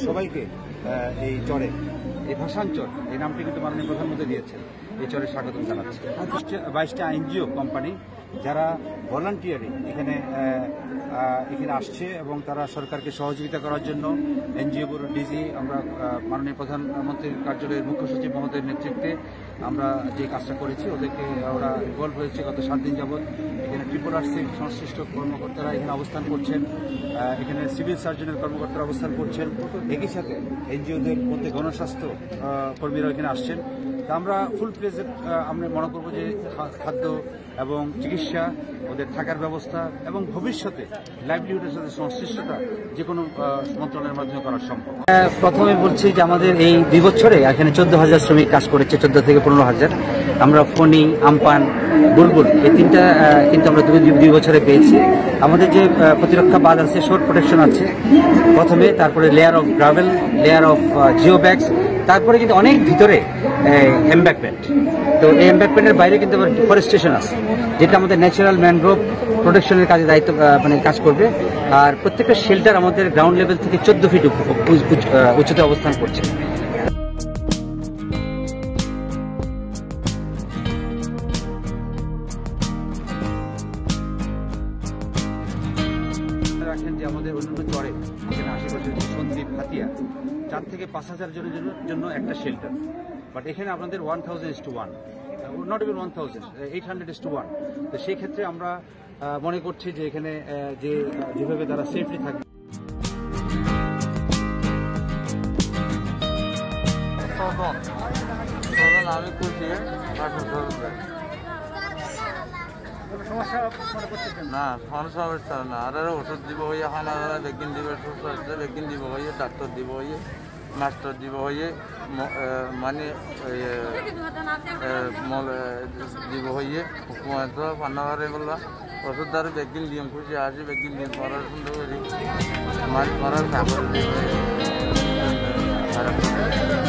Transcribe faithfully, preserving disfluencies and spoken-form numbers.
সবাইকে এই চরে এই ভাষাঞ্চল এই নামটি কিন্তু মাননীয় প্রধানমন্ত্রী দিয়েছেন, এই চরে স্বাগতম জানাচ্ছি। বাইশটা এনজিও কোম্পানি যারা ভলান্টিয়ারি এখানে এখানে আসছে এবং তারা সরকারকে সহযোগিতা করার জন্য এনজিওগুলোর ডিজি আমরা মাননীয় প্রধানমন্ত্রীর কার্যালয়ের মুখ্য সচিব মহোদয়ের নেতৃত্বে আমরা যে কাজটা করেছি, ওদেরকে ওরা ইনভলভ হয়েছে গত সাত দিন যাবৎ। এখানে ট্রিপল আর সি সংশ্লিষ্ট কর্মকর্তারা এখানে অবস্থান করছেন, এখানে সিভিল সার্জনের কর্মকর্তারা অবস্থান করছেন, একই সাথে এনজিওদের মধ্যে গণস্বাস্থ্য কর্মীরা এখানে আসছেন। তা আমরা ফুল প্লেজেড আমরা মনে করবো যে খাদ্য এবং চিকিৎসা, ওদের থাকার ব্যবস্থা এবং ভবিষ্যতে লাইভলিহুডের সাথে সংশ্লিষ্টতা যে কোনো মন্ত্রণালয়ের মাধ্যমে করা সম্ভব। প্রথমে বলছি যে আমাদের এই দুই বছরে এখানে চোদ্দ হাজার শ্রমিক কাজ করেছে, চোদ্দ থেকে পনেরো হাজার। আমরা ফণি, আমপান, বুলবুল এই তিনটা কিন্তু আমরা দুই বছরে পেয়েছি। আমাদের যে প্রতিরক্ষা বাঁধ আছে, শোর প্রোটেকশন আছে প্রথমে, তারপরে layer of gravel, layer of geo bags, তারপরে কিন্তু অনেক ভিতরে এমব্যাকমেন্ট। তো এই এমব্যাকমেন্টের বাইরে কিন্তু আবার ডিফরেস্টেশন আছে, যেটা আমাদের ন্যাচারাল ম্যানগ্রোভ প্রোটেকশনের কাজে দায়িত্ব মানে কাজ করবে। আর প্রত্যেকটা শেল্টার আমাদের গ্রাউন্ড লেভেল থেকে চোদ্দ ফিট উচ্চতায় অবস্থান করছে। রাখেন যে আমাদের অন্যান্য চরে এখানে আশেপাশে সন্দ্বীপ, হাতিয়া, চার থেকে পাঁচ হাজার জনের জন্য একটা শেল্টার, বাট এখানে আপনাদের one thousand is to one, not even one thousand, eight hundred is to one. তো সেই ক্ষেত্রে আমরা মনে করছি যে এখানে যে যেভাবে তারা সেফলি থাকবে। আমি খুশি না, সমস্যা হচ্ছে না। আর ওষুধ দিব হইয়ে, খানা ভ্যাকসিন দিবে, সুস্থ হচ্ছে ভ্যাকসিন দিব হইয়ে, ডাক্তার দিব হইয়ে, মাস্টার দিব হইয়ে, মানে দিব হইয়ে, হুকুমত পান্নাবারে বললা ওষুধ দ্বারা ভ্যাকসিন দিম, খুশি আসি ভ্যাকসিন দিম, পড়ার সুন্দর করি, মাছ পড়ার খাবার